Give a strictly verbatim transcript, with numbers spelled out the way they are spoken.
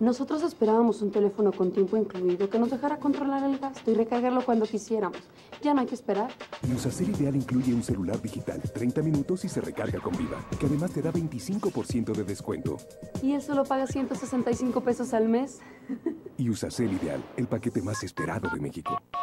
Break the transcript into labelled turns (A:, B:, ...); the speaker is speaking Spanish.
A: Nosotros esperábamos un teléfono con tiempo incluido que nos dejara controlar el gasto y recargarlo cuando quisiéramos. Ya no hay que esperar.
B: Y Usacell Ideal incluye un celular digital, treinta minutos y se recarga con Viva, que además te da veinticinco por ciento de descuento.
A: ¿Y él solo paga ciento sesenta y cinco pesos al mes?
B: Y Usacell Ideal, el paquete más esperado de México.